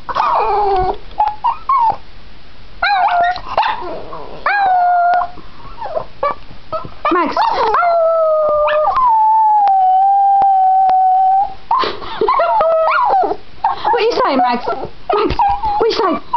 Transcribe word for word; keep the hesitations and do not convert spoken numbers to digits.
Max. What are you saying, Max? Max, what are you saying?